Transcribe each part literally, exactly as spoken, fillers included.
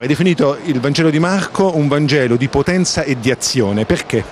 Hai definito il Vangelo di Marco un Vangelo di potenza e di azione, perché?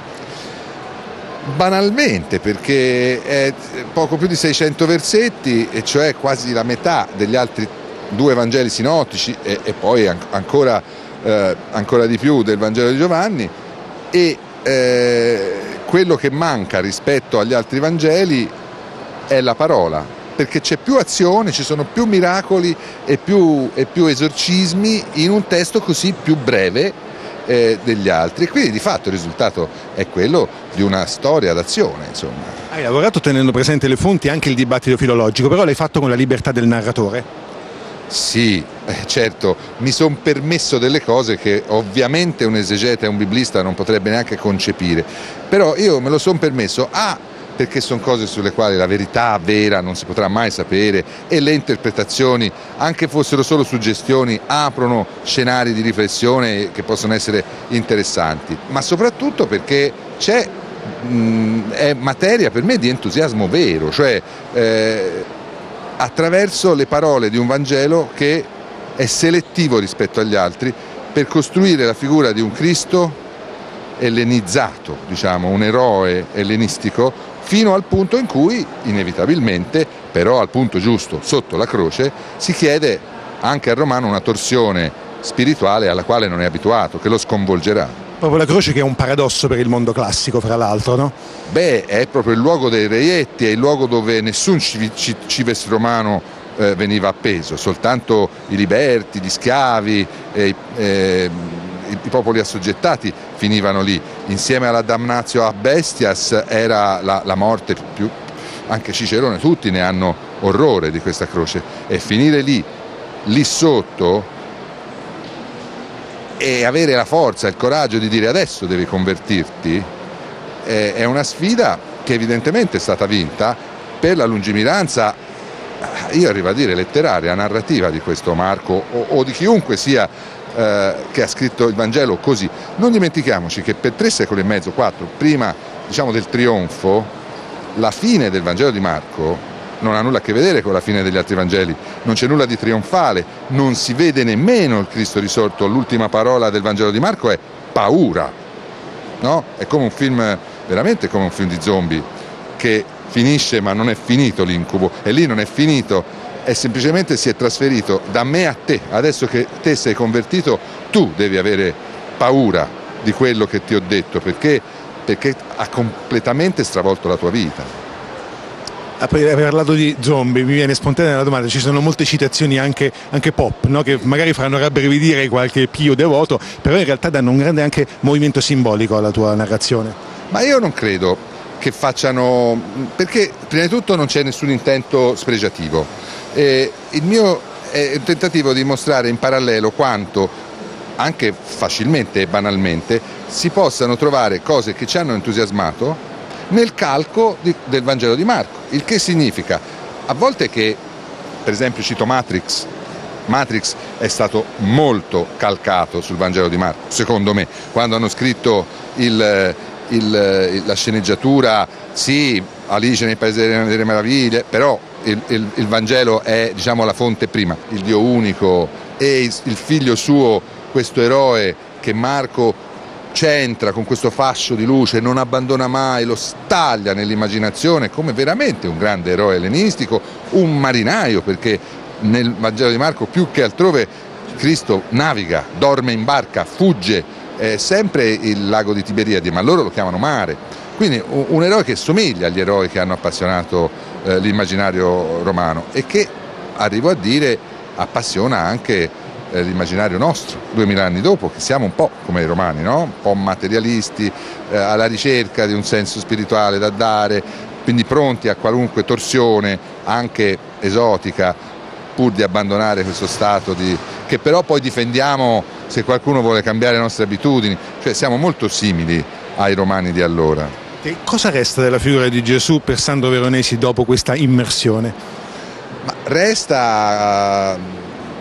Banalmente perché è poco più di seicento versetti, e cioè quasi la metà degli altri due Vangeli sinottici e, e poi an- ancora, eh, ancora di più del Vangelo di Giovanni, e eh, quello che manca rispetto agli altri Vangeli è la parola, perché c'è più azione, ci sono più miracoli e più, e più esorcismi in un testo così più breve eh, degli altri, e quindi di fatto il risultato è quello di una storia d'azione, insomma. Hai lavorato tenendo presente le fonti e anche il dibattito filologico, però l'hai fatto con la libertà del narratore? Sì, eh, certo, mi sono permesso delle cose che ovviamente un esegeta e un biblista non potrebbe neanche concepire, però io me lo sono permesso, a perché sono cose sulle quali la verità vera non si potrà mai sapere, e le interpretazioni, anche fossero solo suggestioni, aprono scenari di riflessione che possono essere interessanti, ma soprattutto perché c'è, mh, è materia per me di entusiasmo vero, cioè eh, attraverso le parole di un Vangelo che è selettivo rispetto agli altri per costruire la figura di un Cristo ellenizzato, diciamo, un eroe ellenistico, fino al punto in cui inevitabilmente, però al punto giusto, sotto la croce, si chiede anche al romano una torsione spirituale alla quale non è abituato, che lo sconvolgerà. Proprio la croce, che è un paradosso per il mondo classico, fra l'altro, no? Beh, è proprio il luogo dei reietti, è il luogo dove nessun cives romano eh, veniva appeso, soltanto i liberti, gli schiavi, eh, eh, i, i popoli assoggettati finivano lì. Insieme alla damnatio a bestias era la, la morte più, anche Cicerone, tutti ne hanno orrore di questa croce, e finire lì, lì sotto, e avere la forza, il coraggio di dire adesso devi convertirti, eh, è una sfida che evidentemente è stata vinta per la lungimiranza, io arrivo a dire letteraria, narrativa di questo Marco o, o di chiunque sia eh, che ha scritto il Vangelo così. Non dimentichiamoci che per tre secoli e mezzo, quattro, prima diciamo del trionfo, la fine del Vangelo di Marco non ha nulla a che vedere con la fine degli altri Vangeli, non c'è nulla di trionfale, non si vede nemmeno il Cristo risorto. L'ultima parola del Vangelo di Marco è paura, no? È come un film, veramente come un film di zombie, che finisce ma non è finito l'incubo, e lì non è finito, è semplicemente si è trasferito da me a te. Adesso che te sei convertito, tu devi avere paura di quello che ti ho detto, perché, perché ha completamente stravolto la tua vita. Hai parlato di zombie, mi viene spontanea la domanda. Ci sono molte citazioni anche, anche pop, no? Che magari faranno rabbrividire qualche pio devoto, però in realtà danno un grande anche movimento simbolico alla tua narrazione. Ma io non credo che facciano, perché prima di tutto non c'è nessun intento spregiativo. Eh, il mio è un tentativo di mostrare in parallelo quanto, anche facilmente e banalmente, si possano trovare cose che ci hanno entusiasmato nel calco di, del Vangelo di Marco, il che significa a volte che, per esempio cito Matrix, Matrix è stato molto calcato sul Vangelo di Marco, secondo me, quando hanno scritto il, il, la sceneggiatura, sì, Alice nei Paesi delle Meraviglie, però il, il, il Vangelo è, diciamo, la fonte prima, il Dio unico e il, il figlio suo, questo eroe che Marco c'entra con questo fascio di luce, non abbandona mai, lo staglia nell'immaginazione come veramente un grande eroe ellenistico, un marinaio, perché nel Vangelo di Marco più che altrove Cristo naviga, dorme in barca, fugge, eh, sempre il lago di Tiberiadi, ma loro lo chiamano mare. Quindi un, un eroe che somiglia agli eroi che hanno appassionato eh, l'immaginario romano e che, arrivo a dire, appassiona anche l'immaginario nostro, duemila anni dopo, che siamo un po' come i romani, no? Un po' materialisti, eh, alla ricerca di un senso spirituale da dare, quindi pronti a qualunque torsione, anche esotica, pur di abbandonare questo stato di... che però poi difendiamo se qualcuno vuole cambiare le nostre abitudini, cioè siamo molto simili ai romani di allora. E cosa resta della figura di Gesù per Sandro Veronesi dopo questa immersione? Ma resta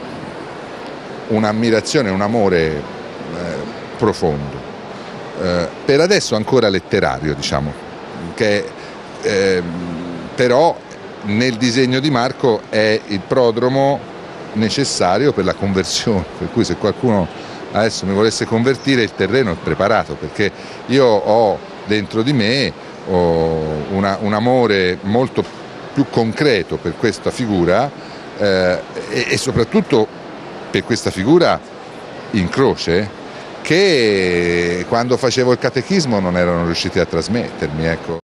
un'ammirazione, un amore eh, profondo, eh, per adesso ancora letterario, diciamo, che eh, però nel disegno di Marco è il prodromo necessario per la conversione, per cui se qualcuno adesso mi volesse convertire il terreno è preparato, perché io ho dentro di me ho una, un amore molto più concreto per questa figura eh, e, e soprattutto per questa figura in croce che quando facevo il catechismo non erano riusciti a trasmettermi, ecco.